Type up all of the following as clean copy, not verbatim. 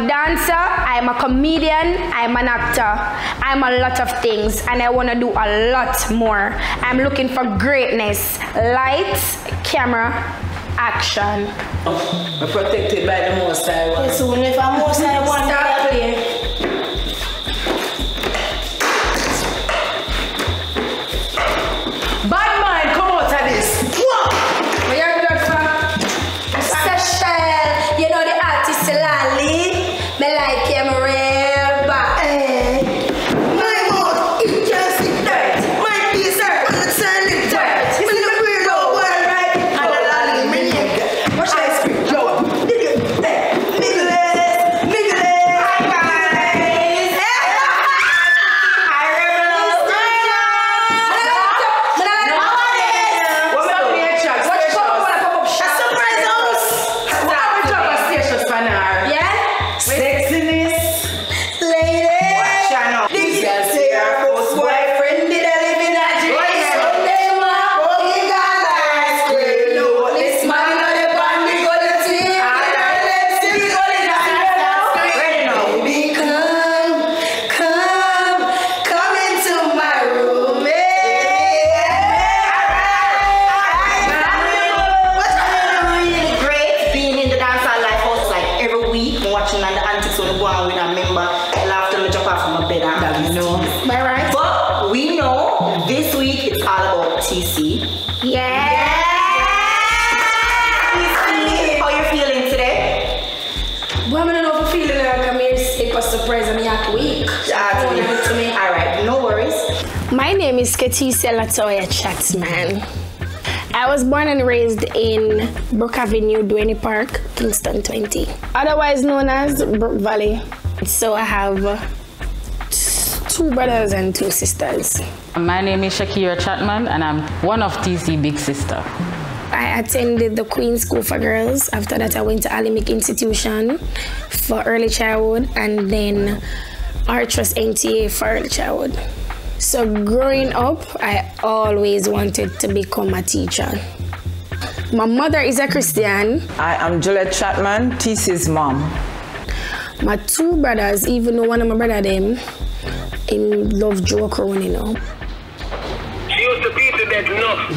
dancer, I'm a comedian, I'm an actor, I'm a lot of things, and I want to do a lot more. I'm looking for greatness. Lights, camera, action. I'm protected by the Most High One. So if I'm Most High One, stop playing. Bad mind, come out of this. What you have done for? Special, you know the artist Dolly. Me like him real bad. my mouth, it can't see dirt. My piece are on the sand in dirt. It's in the weirdo world, right? And the lolly, me nigga. Watch ice cream, yo. Nigga, nigga. Hi guys. Hi rebels. Sexiness. Lady. Watch out now. This girl say her first boyfriend did a live in a dream. Someday ma, oh he got ice cream. No, this man on the band, we got the team. Let's see, we got the dance. Ready now. Baby, come into my room. What's really great being in the dancehall life house like every week, watching on the antics on the one with a member. Laugh till me jump off from my bed. You know. Am I right? But we know this week it's all about TC. Yeah. TC, how you feeling today? Well, I don't know if I'm feeling like I'm here sick or surprised I'm here week. Alright, no worries. My name is Ketisa Latoya Chatsman. I was born and raised in Brook Avenue, Duane Park, Kingston 20. Otherwise known as Brook Valley. So I have 2 brothers and 2 sisters. My name is Shakira Chatman and I'm one of TC big sister. I attended the Queen School for Girls. After that I went to Alimic Institution for early childhood and then Artrust NTA for early childhood. So growing up, I always wanted to become a teacher. My mother is a Christian. I am Juliet Chatman, TC's mom. My 2 brothers, even though one of my brother them, him love joke around, you know. She used to beat the dead enough.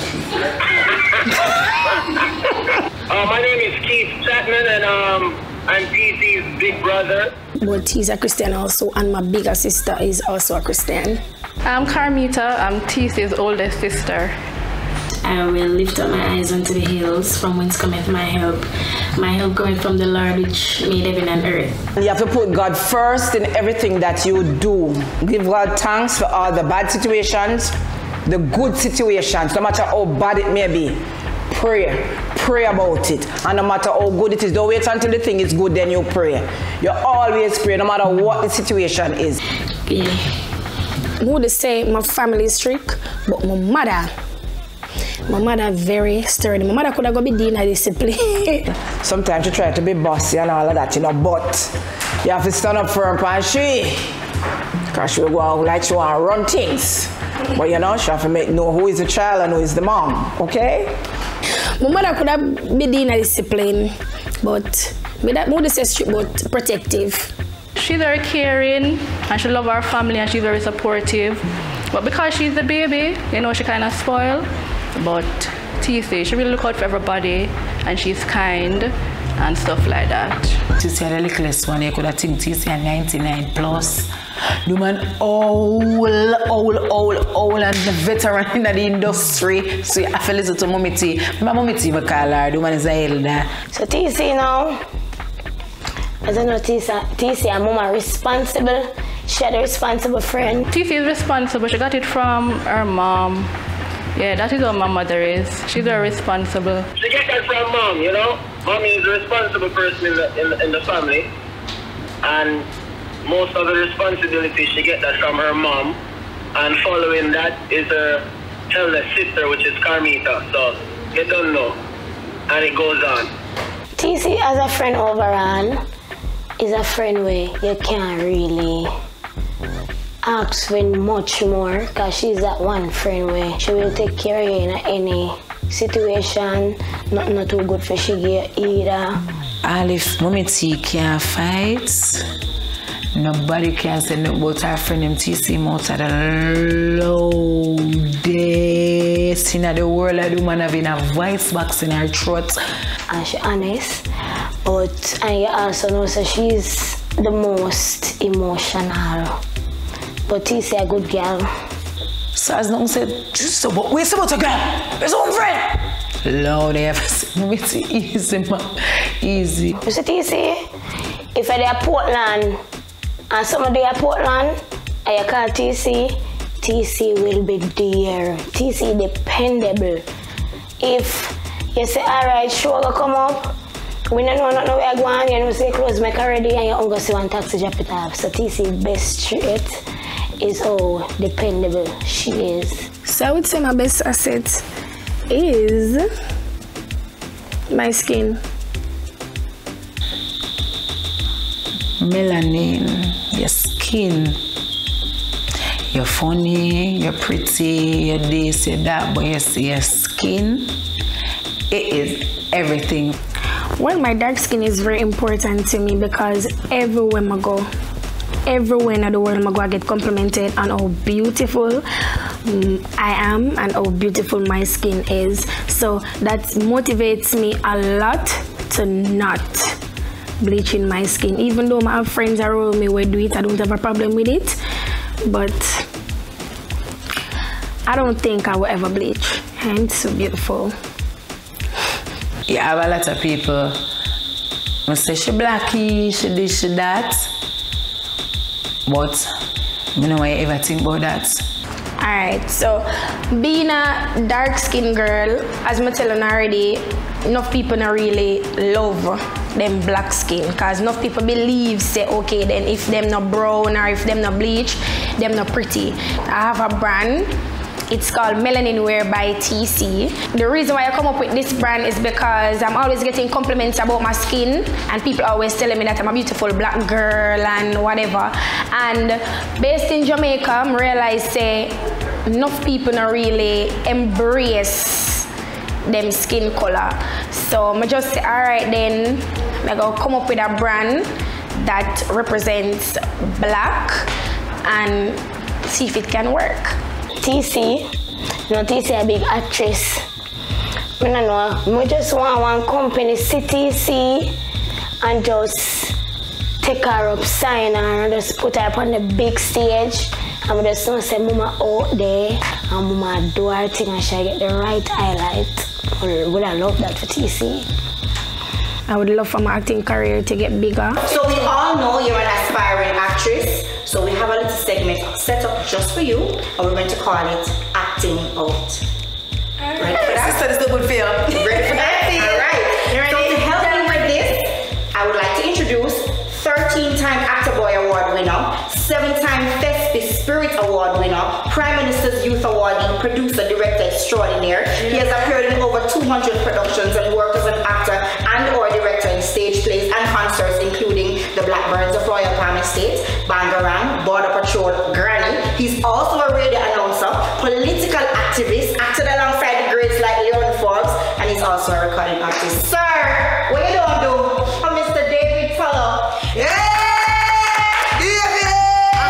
My name is Keith Chapman and I'm TC's big brother. But he's a Christian also, and my bigger sister is also a Christian. I'm Carmita, I'm TC's oldest sister. I will lift up my eyes unto the hills, from whence cometh my help. My help cometh from the Lord, which made heaven and earth. You have to put God first in everything that you do. Give God thanks for all the bad situations, the good situations, no matter how bad it may be. Pray about it. And no matter how good it is, don't wait until the thing is good, then you pray. You always pray, no matter what the situation is. Yeah. I would say my family is strict, but my mother very sturdy. My mother could have got be doing a discipline. Sometimes you try to be bossy and all of that, you know, but you have to stand up firm and she. Because she will go out like she want to run things. But you know, she have to know who is the child and who is the mom, okay? My mother could have been doing a discipline, but I would say strict but protective. She's very caring and she loves our family and she's very supportive. But because she's the baby, you know, she kind of spoiled. But TC, she really look out for everybody and she's kind and stuff like that. TC are the littlest one, you could have think TC are 99 plus. The man old and the veteran in the industry. So you have to listen to Mommy T. My Mommy T, we call her, the man is a elder. So TC now, I don't know, TC and Mama are responsible. She had a responsible friend. TC is responsible. She got it from her mom. Yeah, that is what my mother is. She's very responsible. She get that from mom, you know. Mommy is the responsible person in the family. And most of the responsibility she get that from her mom. And following that is her eldest sister, which is Carmita. So you don't know. And it goes on. TC as a friend overall is a friend where you can't really ask for much more, because she's that one friend where she will take care of you in any situation. Not too good for she get either. All if Mommy T can't fight, nobody can say nothing about her friend MTC out of the loudest in the world. The woman having a voice box in her throat. And she's honest, but and you also know so she's the most emotional. But TC a good girl. So as nothing said, just about where's about a girl? Where's her friend? Lord, they have said, Mommy T easy, man. Easy. You see TC, if you're at Portland and somebody at Portland and you call TC, TC will be there. TC dependable. If you say, alright, sure, go come up, we don't know nothing where you're going, you know, say clothes make ready and you don't go see one taxi drop it off. So TC best straight is how dependable she is. So I would say my best asset is my skin. Melanin, your skin. You're funny, you're pretty, you're this, you're that, but you see your skin, it is everything. Well, my dark skin is very important to me because everywhere I go, everywhere in the world I go, I get complimented on how beautiful I am and how beautiful my skin is. So that motivates me a lot to not bleaching my skin. Even though my friends around me will do it, I don't have a problem with it. But I don't think I will ever bleach. And it's so beautiful. You have a lot of people who say she blacky, she this, she that. But I don't know why you ever think about that. Alright, so being a dark skinned girl, as I'm telling already, enough people not really love them black skin because enough people believe say okay then if them not brown or if them not bleach, them not pretty. I have a brand. It's called Melanin Wear by TC. The reason why I come up with this brand is because I'm always getting compliments about my skin and people always telling me that I'm a beautiful black girl and whatever. And based in Jamaica, I realized say enough people not really embrace them skin color. So I just say, alright then, I go come up with a brand that represents black and see if it can work. TC, you know TC a big actress. I don't know, I just want one company see TC and just take her up, sign her and just put her up on the big stage. And I just want to say Mama out there and Mama do her thing and she get the right highlight. Would I love that for TC? I would love for my acting career to get bigger. So we all know you're an aspiring actress. So we have a little segment set up just for you, and we're going to call it Acting Out. Ready for that? Sister, this is a good feel. Ready for that? All right. You ready? So to help you with this, I would like to introduce 13-time Actor Boy Award winner, 7-time Thespis Spirit Award winner, Prime Minister's Youth Awardee, producer, director extraordinaire. He has appeared in over 200 productions and worked as an actor and/or director in stage plays and concerts, including The Blackbirds of Royal Palm Estate, Bangarang, Border Patrol, Granny. He's also a radio announcer, political activist, acted alongside the greats like Leon Forbes, and he's also a recording artist. Sir, what you don't do? I'm Mr. David Tuller. Yeah! David!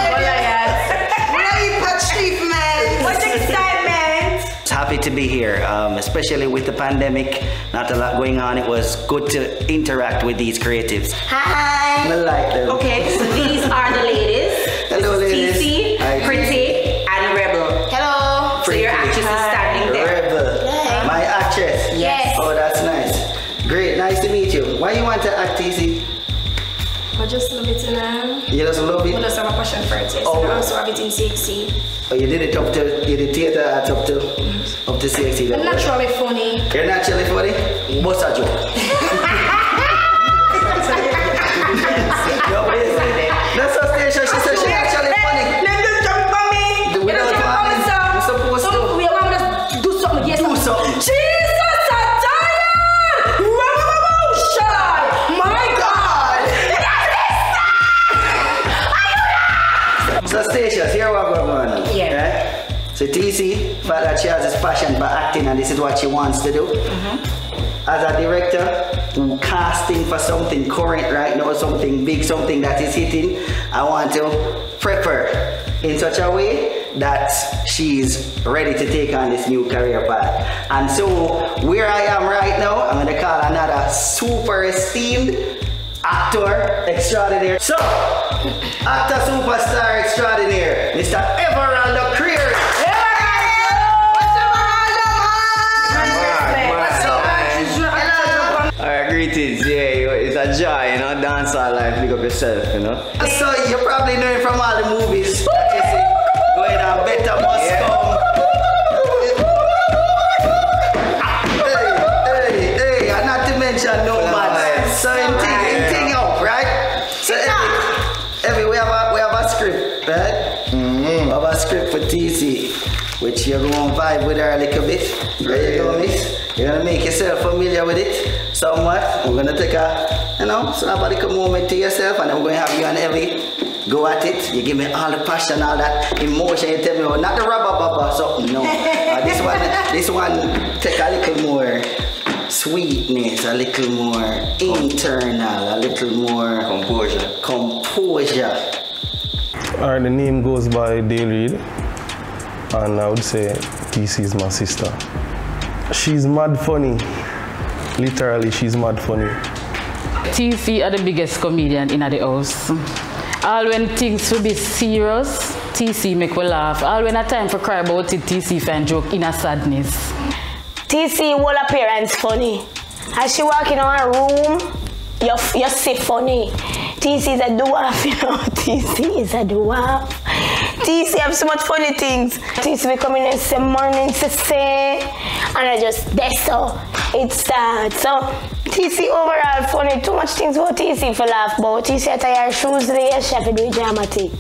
Chief, man! What's excitement? Happy to be here, especially with the pandemic. Not a lot going on. It was good to interact with these creatives. Hi! I like them. Okay, so these are the ladies. Hello, ladies. TC, Hi. Pretty, and Rebel. Hello! So your actress is standing there. Rebel. Hi. My actress? Yes. Oh, that's nice. Great, nice to meet you. Why you want to act, TC? I just love it, you know. You just love it? I just have a passion for it, yes. Oh. And I also have it in CXC. Oh, you did it up to, you did theater at up to CXC. I'm naturally funny. You're naturally funny? What's a joke? No, wait a second. That's her station. She said she's actually funny. Let them jump on me. Without warning, you're supposed to We want to do something. Yes. do something. Jesus, I'm tired! Revolution! My God! So Stacia, here what we're going on. Yeah. Right? So TC felt that she has this passion for acting and this is what she wants to do. as a director who casting for something current right now, something big, something that is hitting, I want to prep her in such a way that she's ready to take on this new career path. And so where I am right now, I'm gonna call another super esteemed actor extraordinaire. So, actor superstar extraordinaire, Mr. Everaldo Creer. Greetings, yeah, it's a joy, you know, dancehall life, big up yourself, you know. So you probably know it from all the movies that you see, going on Better Must Come. Hey, and not to mention no man. So in thing up, right? So we have a script, right? We have a script for TC, which you're going to vibe with her a little bit. There you go, miss. You're going to make yourself familiar with it somewhat. I'm going to take a, so have a little moment to yourself, and I'm going to have you and Evie go at it. You give me all the passion, all that emotion. You tell me, oh, not the rubber bubba, something, no. This one take a little more sweetness, a little more internal, a little more composure. Alright, the name goes by Daily, and I would say TC is my sister. She's mad funny. Literally, she's mad funny. TC are the biggest comedian in the house. All when things will be serious, TC make we laugh. All when a time for cry about it, TC find joke in a sadness. TC whole appearance funny. As she walk in her room, you see funny. TC is a dwarf, you know. TC is a dwarf. TC have so much funny things. TC will come in and say morning to say, and I just that's so it starts. So TC overall funny. Too much things about TC for laugh about. TC at her shoes there, she have to do it dramatic.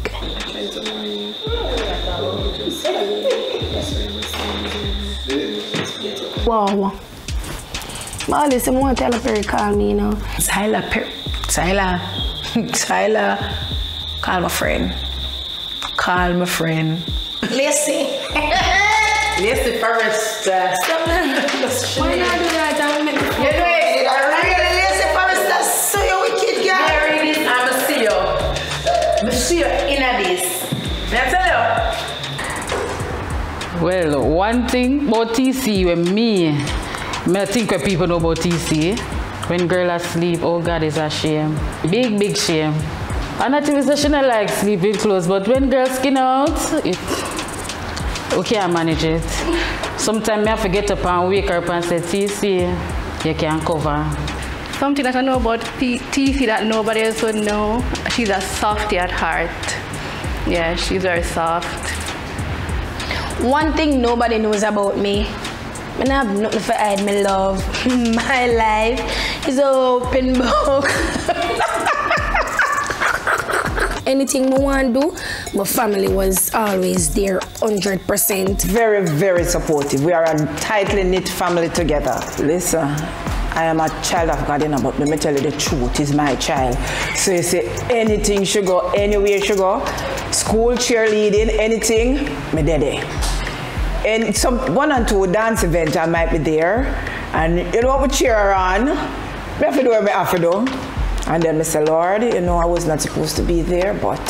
Wow. All this I want to tell Perry call me, you know. Tyler, call my friend. Call my friend. Lacey. Lacey first. Why not do that? You do it. Really, Lacey first. That's so you wicked girl. There it is. I'm a see you. I'm see you in a this. May I tell you? Well, one thing about TC when I think when people know about TC, when girl asleep, oh God, it's a shame. Big shame. And I think she not like sleeping clothes, but when girls skin out, we can't manage it. Sometimes I have to get up and wake up and say, TC, you can't cover. Something that I know about TC that nobody else would know, she's a softie at heart. Yeah, she's very soft. One thing nobody knows about me, I have nothing for hide, my love. My life is an open book. Anything I want to do, my family was always there 100%. Very, very supportive. We are a tightly knit family together. Listen, I am a child of God, but let me tell you the truth, is my child. So you say anything she go, anywhere she go, school, cheerleading, anything, me daddy. And some 1 and 2 dance event I might be there, and you know what we cheer her on, I have to do what I have to do. And then I say, Lord, you know I was not supposed to be there, but.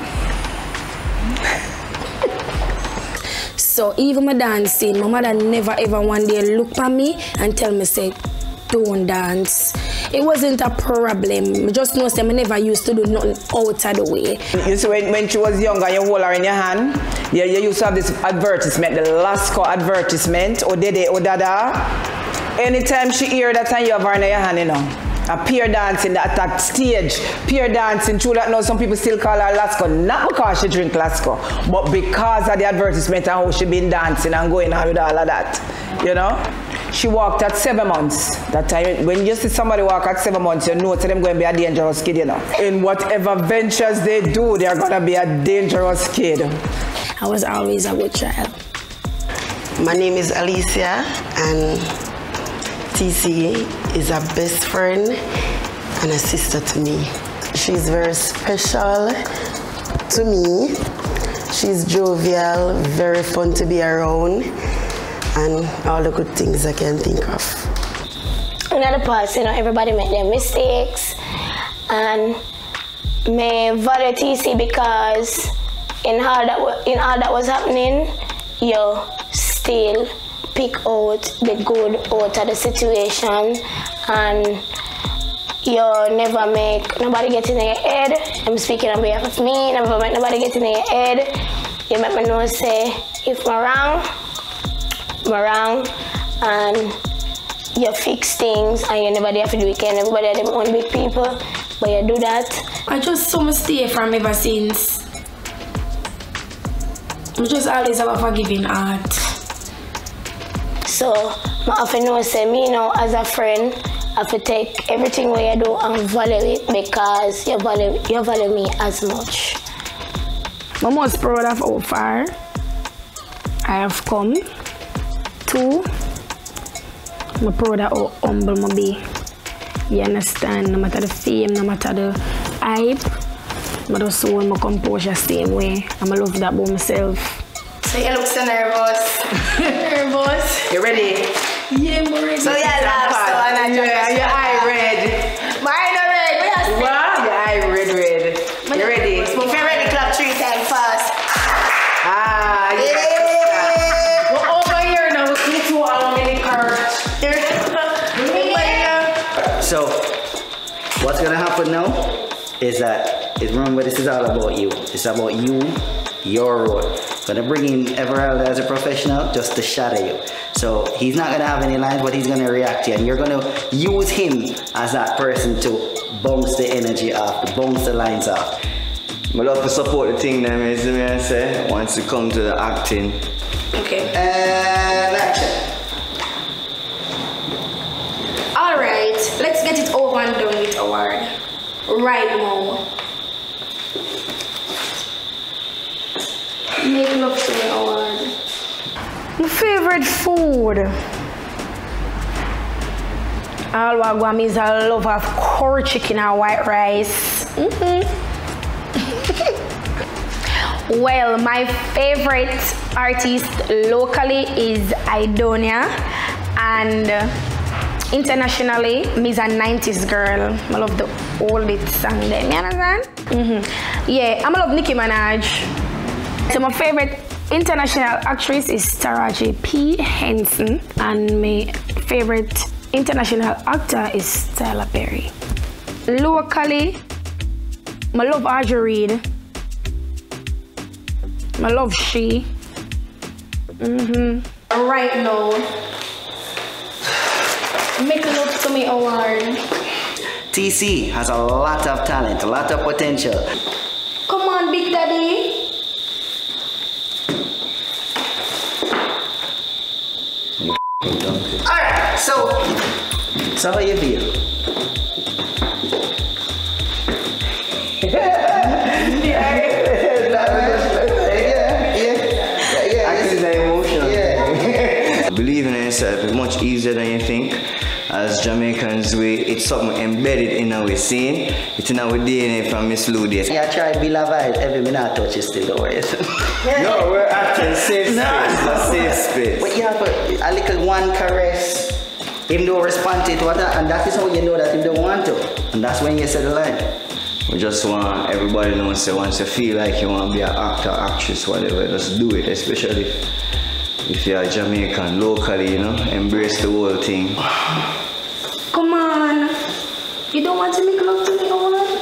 So even my dancing, my mother never ever one day look at me and tell me, say, don't dance. It wasn't a problem. I just know I never used to do nothing out of the way. You see, when she was younger, you hold her in your hand, you used to have this advertisement, the Lasco advertisement, or Dede, or Dada. Anytime she hear that time, you have her in your hand, you know. A peer dancing at that stage, peer dancing, true that now some people still call her Lasco, not because she drink Lasco, but because of the advertisement and how she been dancing and going on with all of that, you know. She walked at 7 months. That time, when you see somebody walk at 7 months, you know to them going to be a dangerous kid, you know. In whatever ventures they do, they're going to be a dangerous kid. I was always a good child. My name is Alicia, and TC is a best friend and a sister to me. She's very special to me. She's jovial, very fun to be around, and all the good things I can think of. in the past, you know, everybody make their mistakes, and me value TC because in all that was happening, you still pick out the good out of the situation, and you never make nobody get in your head. I'm speaking on behalf of me. Never make nobody get in your head. You make me know say if I'm wrong, and you fix things, and you never have to do it again. Everybody have their own big people, but you do that. I just saw my stay from ever since. I just always have a forgiving heart. So I have to know say me now as a friend, I have to take everything what you do and value it because you value me as much. I'm most proud of how far I have come. 2, I'm proud of how humble I be. You understand? No matter the fame, no matter the hype, I just hold my composure same way. I'm love that about myself. So you look so nervous. Nervous? You ready? Yeah, I'm ready. So yeah, laugh so and your eye red. Mine not red. What? Your eye red. You ready? If you're ready, clap 3 times fast. Ah, yeah. We're over here now. We need to all in the car. So, what's gonna happen now is that, remember, this is all about you. It's about you, your role. Gonna bring in Everalda as a professional just to shadow you. So he's not gonna have any lines, but he's gonna react to you, and you're gonna use him as that person to bounce the energy off, to bounce the lines off. I love to support the thing then, as I say, once you come to the acting. Okay. And action. Alright, let's get it over and done with award. Right now. Make love to me award. My favorite food. All what I is a love of curry chicken and white rice. Well, my favorite artist locally is Idonia, and internationally, me's a 90s girl. I love the old song them, you understand? Yeah, I love Nicki Minaj. So my favorite international actress is Taraji P. Henson, and my favorite international actor is Tyler Perry. Locally, I love Audrey Reed. I love She. Right now, make love to me award. TC has a lot of talent, a lot of potential. Come on, Big Daddy. Alright, so how you feel? Believing in yourself is much easier than you think. As Jamaicans, it's something embedded in our scene. It's in our DNA from Miss Ludius. Yeah, I tried Bill Lavite. Every minute I touch it still, don't worry. No, we're acting safe space. A safe space. But you have a little one caress. Him don't respond to it, and that is how you know that he don't want to. And that's when you say the line. We just want everybody to know, say once you feel like you want to be an actor, actress, whatever, just do it, especially if you're Jamaican, locally, you know, embrace the whole thing. come on. You don't want to make love to me or what?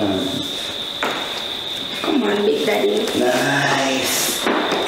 Come on, Big Daddy. Nice.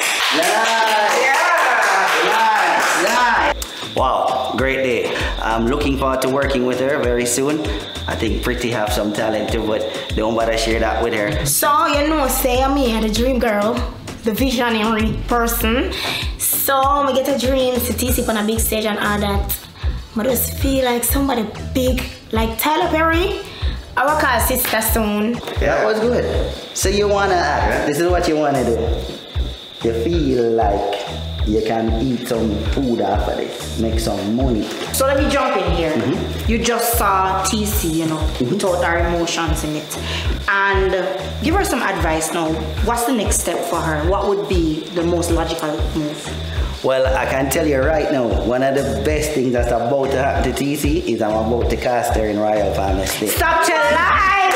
Wow, great day. I'm looking forward to working with her very soon. I think Pretty have some talent too, but don't bother share that with her. So, you know, say I'm here, the dream girl, the visionary person. So, I get a dream to TC on a big stage and all that. I just feel like somebody big, like Tyler Perry. I will call Sister soon. Yeah, that was good. So you wanna act, this is what you wanna do. You feel like you can eat some food after this, make some money. So let me jump in here. You just saw TC, you know, without our emotions in it. And give her some advice now. What's the next step for her? What would be the most logical move? Well, I can tell you right now, one of the best things that's about to happen to TC is I'm about to cast her in Royal Palm Estate. Stop your lie!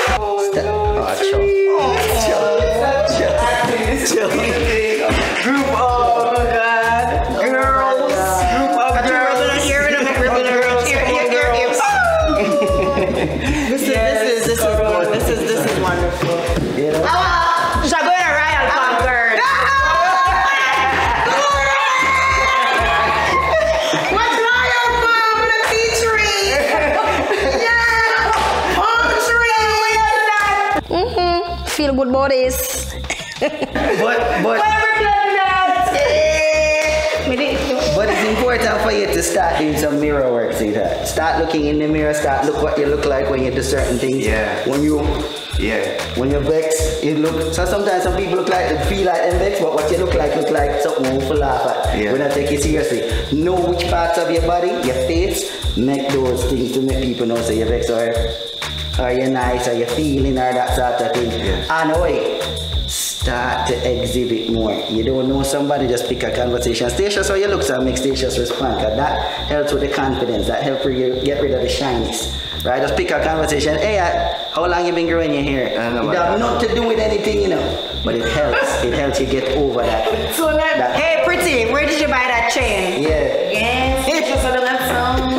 Group of girls. Group of girls. This is wonderful. You know? Shall go in a Royal Palm, girl. What's Royal Palm with a tea tree? Yeah, palm tree. Feel good about this. But it's important for you to start doing some mirror work, see that? Start looking in the mirror, start look what you look like when you do certain things. Yeah. When you're vexed, you look, so sometimes some people feel like they're vexed, but what you look like something we laugh at. Yeah. We don't take it seriously. Know which parts of your body, your face, make those things to make people know say you're vexed or you're nice or you're feeling or that sort of thing. Yeah. And wait. Start to exhibit more. You don't know somebody, just pick a conversation. Statious how you look, so make Statious respond. Cause that helps with the confidence. That helps you get rid of the shyness. Right? Just pick a conversation. Hey, how long you been growing your hair? It has nothing to do with anything, you know. But it helps. It helps you get over that. Hey, pretty, where did you buy that chain? Yeah. Yes, just on the left side.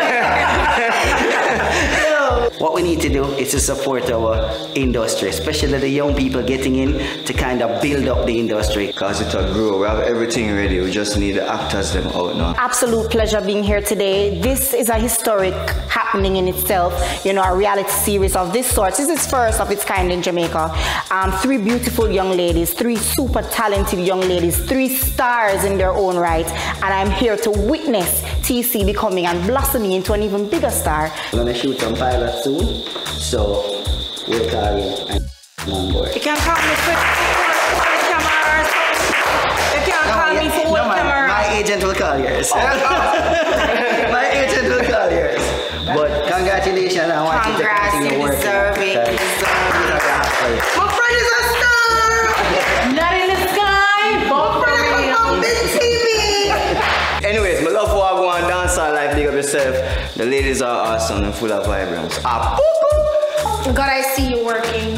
What we need to do is to support our industry, especially the young people getting in to kind of build up the industry. Because it will grow. We have everything ready. We just need the actors them out now. Absolute pleasure being here today. This is a historic happening in itself, you know, a reality series of this sort. This is first of its kind in Jamaica. 3 beautiful young ladies, 3 super talented young ladies, 3 stars in their own right. And I'm here to witness TC becoming and blossoming into an even bigger star. We're going to shoot some pilots soon, so we'll call you and on board. You can't call me for cameras. You can't call me for cameras. My agent will call yours. My agent will call yours. But congratulations, I want you to continue working. Deserve it. My friend is a star. Not in the sky, but for real. On big TV. Anyways, my love for I go on Dancehall life, big up yourself. The ladies are awesome and full of vibrance. God, I see you working.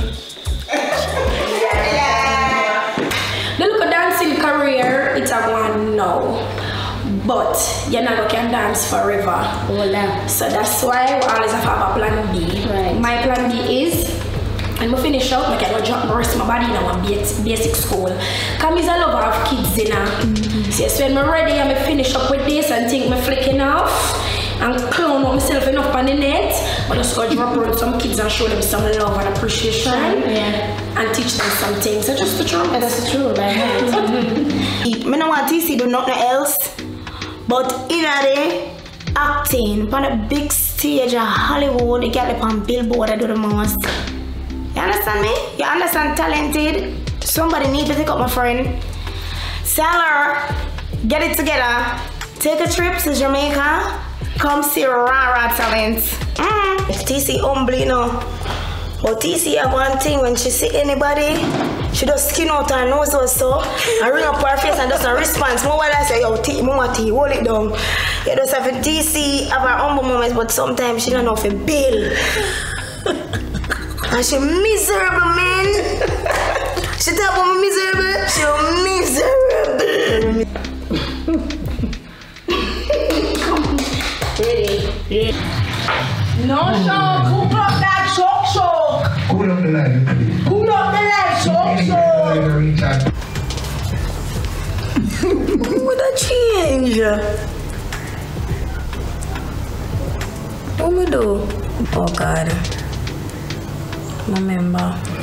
The look of dancing career, it's a one now. But you're not going to dance forever. So that's why we always have a plan B. Right. My plan B is, and we finish out, I can drop the rest of my body in our basic school. Because I'm a lover of kids, you know. So when I'm ready, I'm finish up with this and think I'm flicking off and clown up myself enough on the net. But just go drop around some kids and show them some love and appreciation. And teach them some things. So just the truth. That's the truth, right? I don't want TC do nothing else. But in a day, acting on a big stage of Hollywood, you get up on Billboard, I do the most. You understand me? You understand talented? Somebody need to take up my friend. Sell her, get it together, take a trip to Jamaica, come see Rara talent. TC humble, you know. But TC have one thing, when she see anybody, she just skin out her nose or so, and ring up her face and does a response. More while I say, yo, Mama T, hold it down. You just have a TC have her humble moments, but sometimes she don't know if it bill. And she miserable, man. She talk about me miserable. She miserable. Ready? No, Sean, cool up that choke. Cool up the line. Cool up the line, choke. What a change. What me do? Oh God. Remember.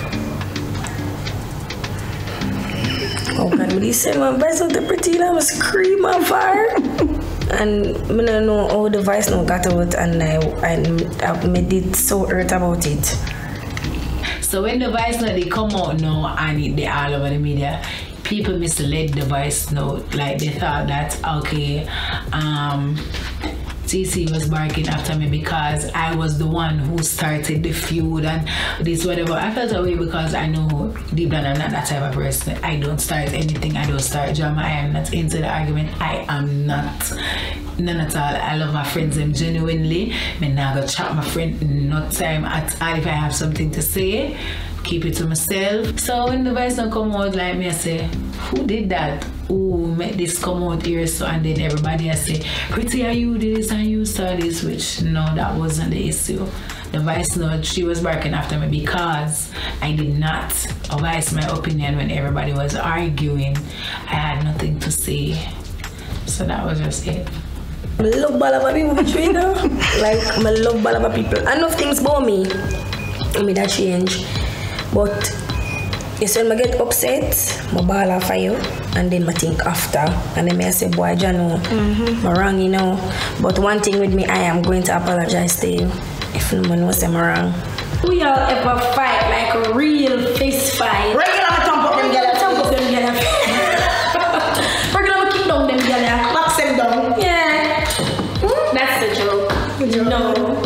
Oh God, but he said my voice of the pretty I was cream on fire. And I don't know how the voice now got out, and I made it so hurt about it. So when the voice now they come out now and they all over the media, people misled the voice note, like they thought that okay, TC was barking after me because I was the one who started the feud and this whatever. I felt away because I know deep down I'm not that type of person. I don't start anything. I don't start drama. I am not into the argument. I am not. None at all. I love my friends them genuinely. Me now go chat my friend not time at all if I have something to say. Keep it to myself. So when the voice don't come out like me, I say, who did that? Who made this come out here? So and then everybody I say, Pretty, are you did this and you saw this? Which no, that wasn't the issue. The voice note, she was barking after me because I did not voice my opinion when everybody was arguing. I had nothing to say. So that was just it. I love Balaba people between them. Like I love Balaba people. I know things about me. I mean that change. But yes, when I get upset, I ball off for you and then I think after and then I say, boy, Jano, I'm wrong, you know. But one thing with me, I am going to apologize to you if no one knows I'm wrong. We all ever fight like a real fist fight. Regular thump up them gyal. Thump up them gyal. Regular kick down them gyal. Box them down. Yeah. That's the joke. No.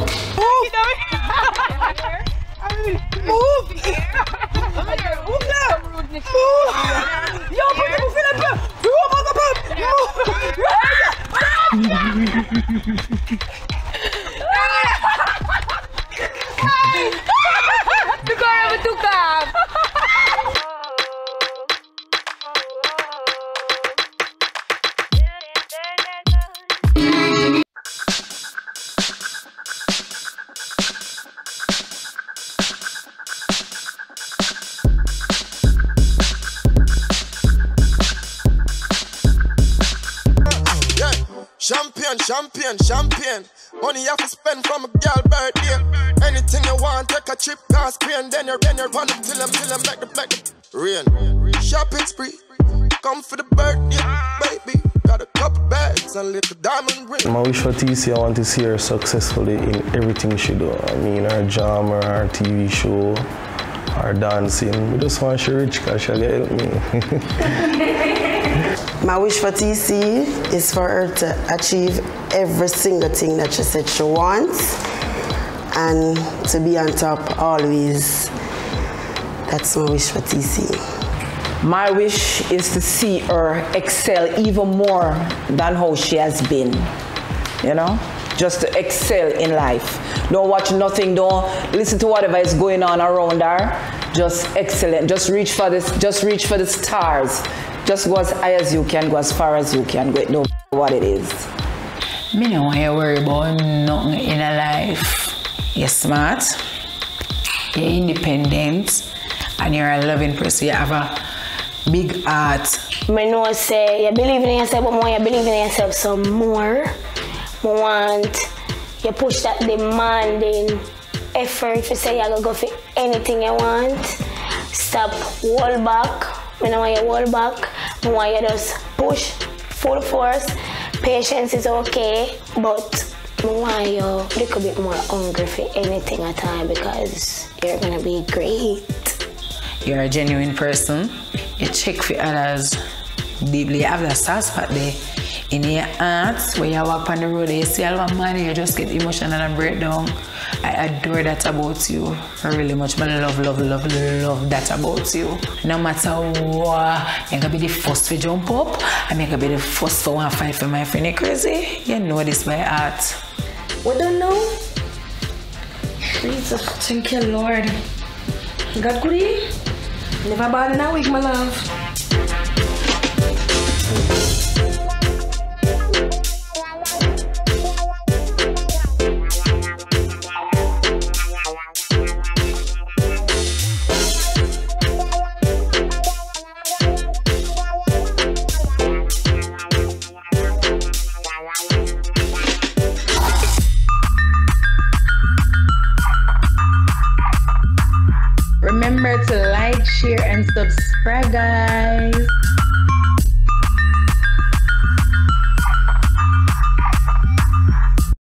Move! Move now! Move! Yo, put the move in up here! Move! The car have a tukang! Champagne. Money you have to spend from a girl birthday. Anything you want, take a trip past Spain. Then you run up till them like the rain. Shopping spree, come for the birthday, baby. Got a couple bags and little diamond ring. My wish for TC, I want to see her successfully in everything she do. I mean, her drama, her TV show, her dancing. I just want she rich because she'll help me. My wish for TC is for her to achieve every single thing that she said she wants and to be on top always. That's my wish for TC. My wish is to see her excel even more than how she has been, you know? Just to excel in life. Don't watch nothing, don't listen to whatever is going on around her. Just excellent, just reach for the stars. Just go as high as you can, go as far as you can, go know what it is. Me don't want to worry about nothing in a life. You're smart, you're independent, and you're a loving person. You have a big heart. I know say you believe in yourself, but more you believe in yourself some more. I want you push that demanding effort. You say you're going to go for anything you want. Stop, hold back. I don't want you hold back. I want you just push full force. Patience is okay, but I want you a little bit more hungry for anything at all because you're going to be great. You're a genuine person. You check for others deeply. You have that soft spot there in your heart where you walk on the road and you see a lot of money, you just get emotional and breakdown. I adore that about you really much. I love that about you. No matter what, you're gonna be the first to jump up and you're gonna be the first to want to fight for my friend. You crazy? You know this by heart. We don't know. Jesus, thank you, Lord. God good. Never bad in a week, my love. Remember to like, share, and subscribe, guys.